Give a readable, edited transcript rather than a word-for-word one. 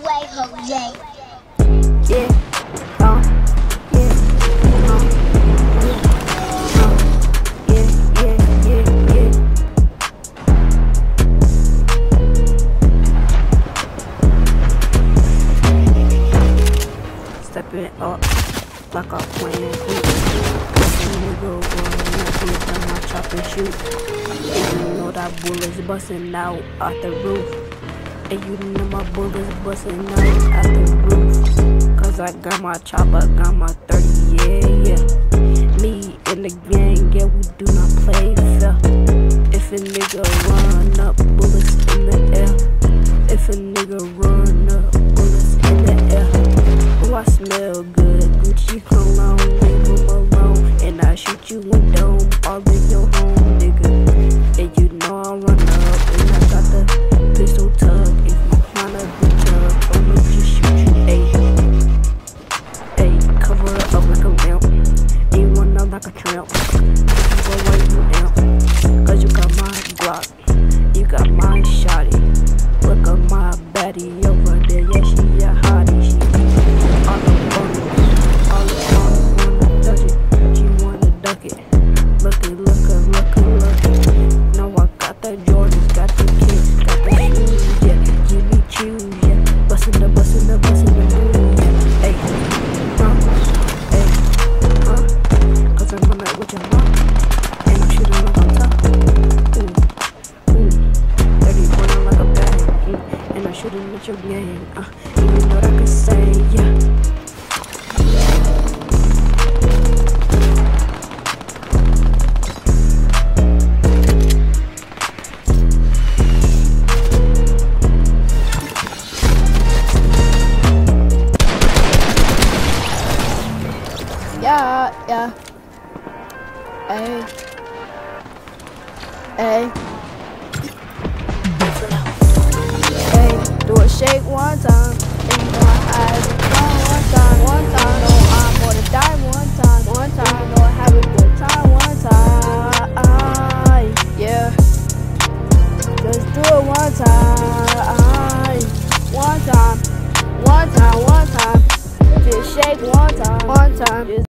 way, Jose. Yeah, yeah, yeah, yeah. Stepping up like I'm playing hoop. Nigga running up here on my chop and shoot. And you know that bullets busting out the roof. And you know my bullets busting out the roof. Cause I got my chopper, got my 30, yeah. Me in the gang, yeah, we do not play fair. If a nigga run up, bullets in the air. If a nigga run up, bullets in the air. Oh, I smell good, Gucci cologne, leave him alone. And I shoot you one dome, all in your home, nigga. And you know I run up, and I got the pistol tug. If you tryna be tough, I'ma just shoot you, ayy. Ayy, cover it up like a lamp. And you run out like a tramp. You go where you amp. Cause you got my Glock, you got my shotty. Look at my baddie over there, yeah, she a hottie. She all the bundles, all the wanna touch it. She wanna duck it. Look it. No, I got the Jordans, got the kicks, got the shoes, yeah. Jimmy Choo, yeah. Bustin' the boom, yeah. Ayy, cause I'm on that with your mom. And I'm shooting like on top. Ooh. 30 pointing like a bag. And I'm shooting at your game. You know what I can say, yeah. Yeah. Hey. Hey, do a shake one time. And you know I have it one time. No, I'm gonna die one time. No, I have a good time one time. Yeah. Just do it one time. One time. Just shake one time.